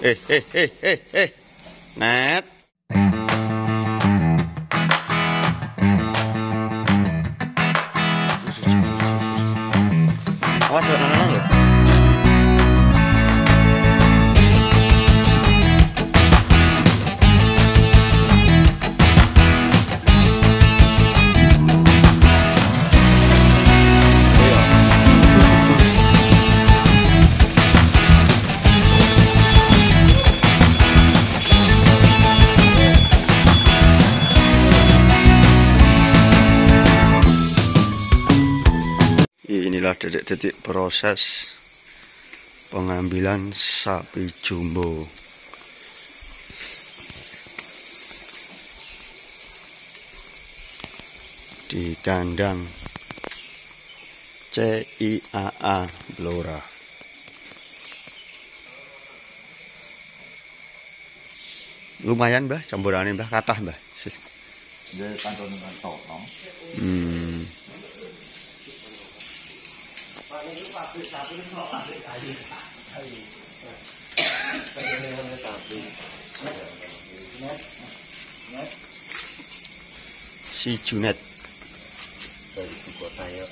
Net. Awas nana lho. Inilah detik-detik proses pengambilan sapi jumbo. Di kandang CIAA Blora. Lumayan Mbah, campurannya Mbah, kathah Mbah. Si Junet dari ibu kota ya.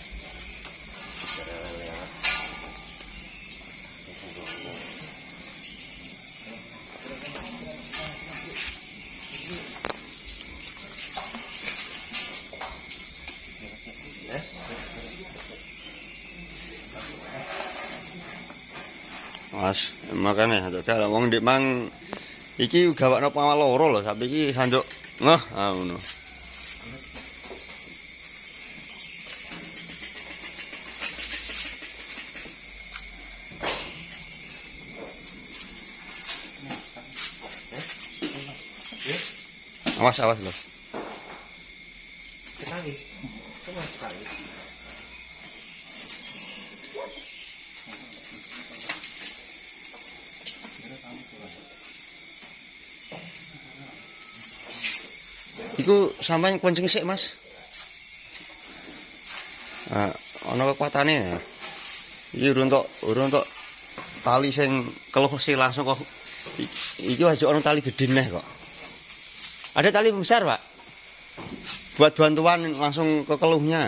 Mas, makanya kalau wong ndek mang iki gawakno pawal loro lho, sapi iki sanduk ngoh ngono. Awas lho. Sekali. Cuma sekali. Iku sampeyan kenceng sik, Mas. Ana kekuatane ya. Iki urung tok tali sing keluh sih langsung kok. Iki aja ana tali gedhe neh kok. Ada tali besar, Pak. Buat bantuan langsung ke keluhnya.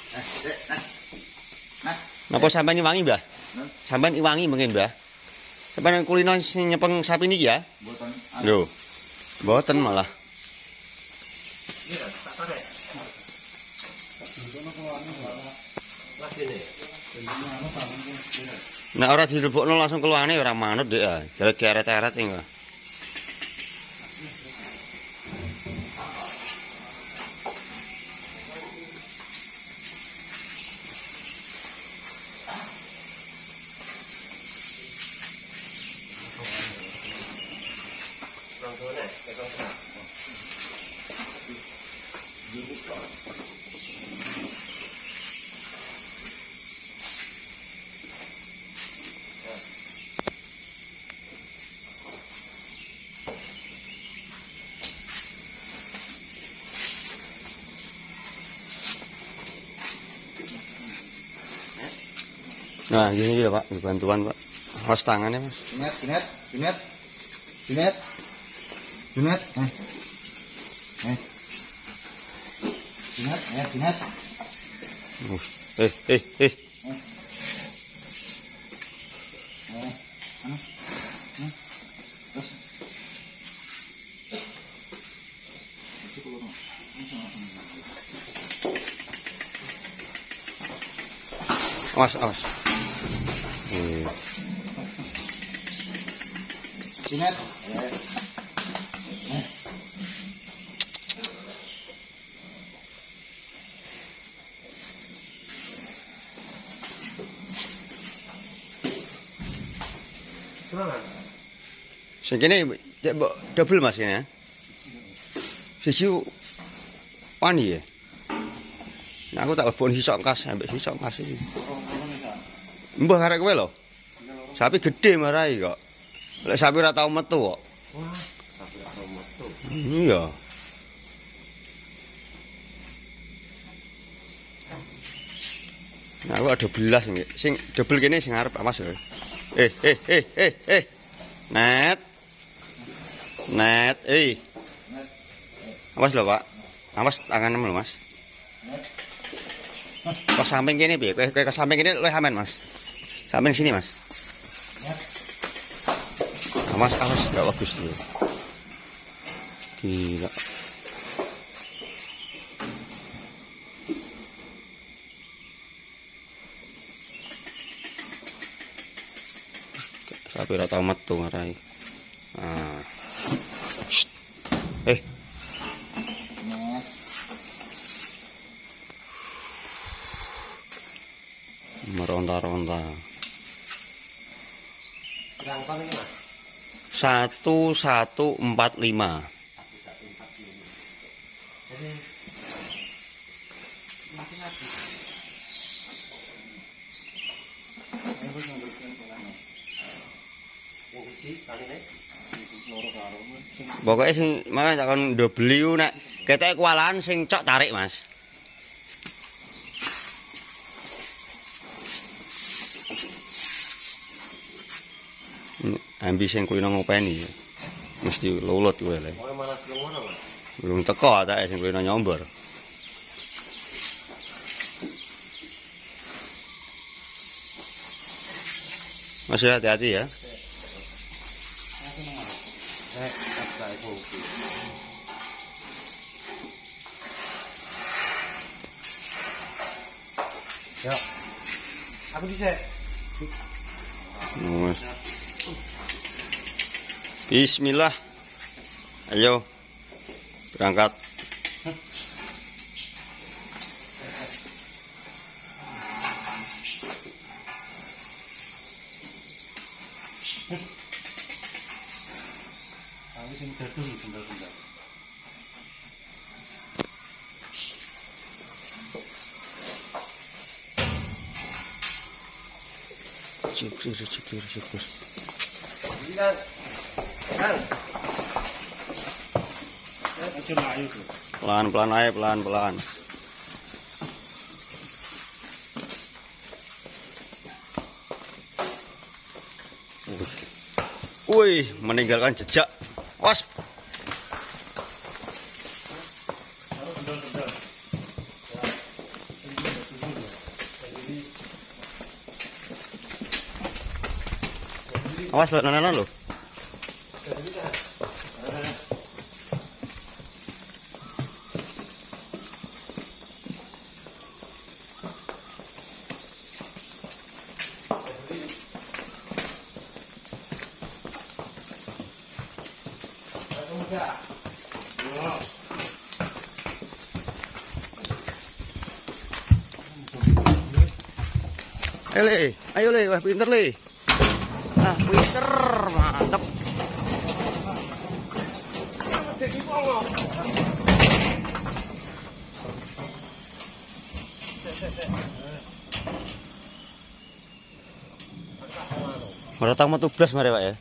Napa sampeyan iwangi, Mbah? Sampeyan iwangi mungkin, Mbah. Sampeyan kulino sing nyepeng sapi niki ya? Mboten. Lho. Mboten malah. Iya, tak tarik. Lagi nih. Nek ora dilebokno langsung keluhane ora manut Dik ya. Jare dieret-eret iki. Nah, gini gitu Pak, bantuan Pak. Awas tangannya Mas. Junet. Junet. Awas. Junet. Sing kene cek mbok double Mas ini ya. Sisi wani ya. Nah aku tak lebon sisok kas ambek sisok kas iki. Mbah arek kowe lho. Sapi gedhe marai kok. Lek sapi ora tau metu kok. Wah, sapi ora tau metu. Iya. Nah, aku ada belas nggih. Sing double kene sing arep awas lho. Net. Net, awas lho Pak. Awas tanganmu lho Mas. Kok samping kene piye? Kowe ke samping kene luwih aman Mas. Samping sini Mas. Awas, gak bagus tuh. Gila. Sapi ora tau metu ngarai. Ah. Meronta-ronta. Berapa ini Mas? 1145. Jadi masih habis. Pokoknya sing makane tak kon ndo beli ku nek ketek kewalahan sing cok tarik Mas. Ambi sing kulino ngopeni. Mesti lulut kowe le. Kowe malah belum ngono, Mas. Belum teko atake sing kulino nyombor. Mas hati-hati ya. Ya. Aku bisa. Bismillah. Ayo. Berangkat. Aku sing dadung bendel-bendel. Syukur. Ini kan. Pelan-pelan aja, pelan-pelan. Wih, meninggalkan jejak. Was. Awas lo, nana lo. Ayo le, wah pinter le. Ah, pinter, mantap. Meretang metu blas mare Pak ya.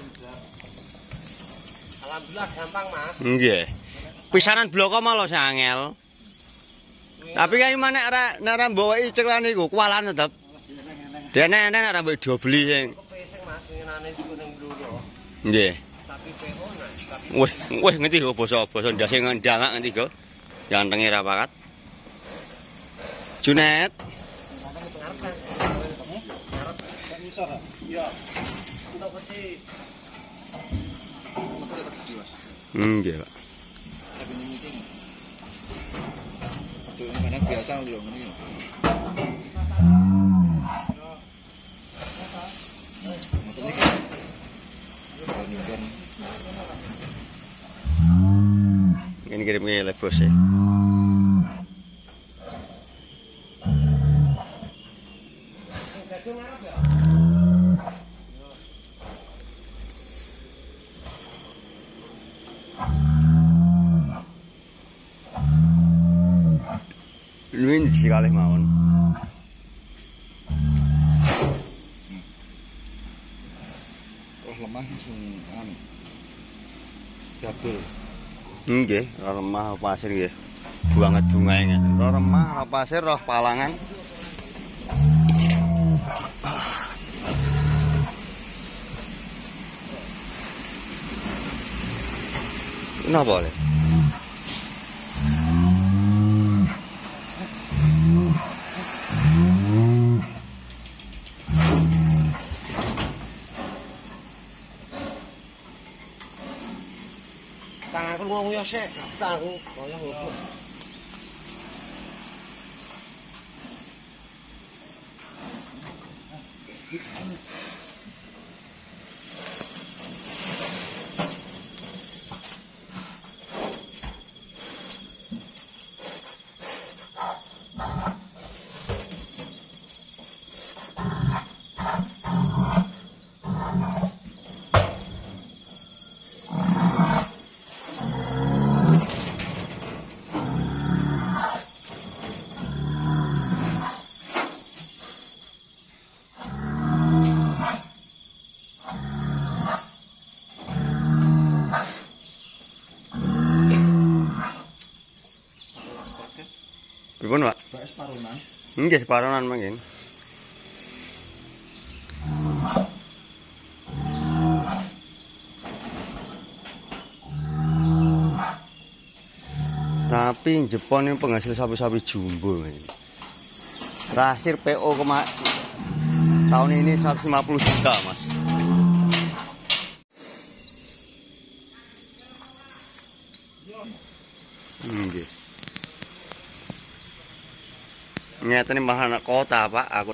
Alhamdulillah gampang, Mas. Nggih. Pisanan bloko malah sing angel. Tapi kan mana ora mbawa iceklan niku kualan tetep. Dene nek ora mbok dobeli sing. Kepesing Mas, ngenane iku ning Bluro. Nggih. Tapi PO nah, Wih ngerti kok basa ndase ngandangak ngerti kok. Jantenge ra pakat. Junet. Iya. Untuk besi. Nggih, Pak. Kadang biasa lho ngene yo. Motor iki. Ini kirim ke bos ya. Luwih sekali mawon. Lemah langsung anu. Double. Nggih, roh lemah roh pasir nggih. Banget bungae ngene. Roh lemah, roh pasir, roh palangan. Napa le? Tanganku nguyuh sik, tanganku koyo ngopo. Pripun, Pak? Pak separuhan. Nggih separonan mangken. Tapi Jepang ini penghasil sapi-sapi jumbo ini. Terakhir PO tahun ini 150 juta, Mas. Nggih. Nyatane malah anak kota, Pak. Aku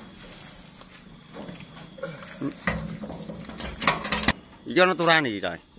iki ana turane iki, Kak.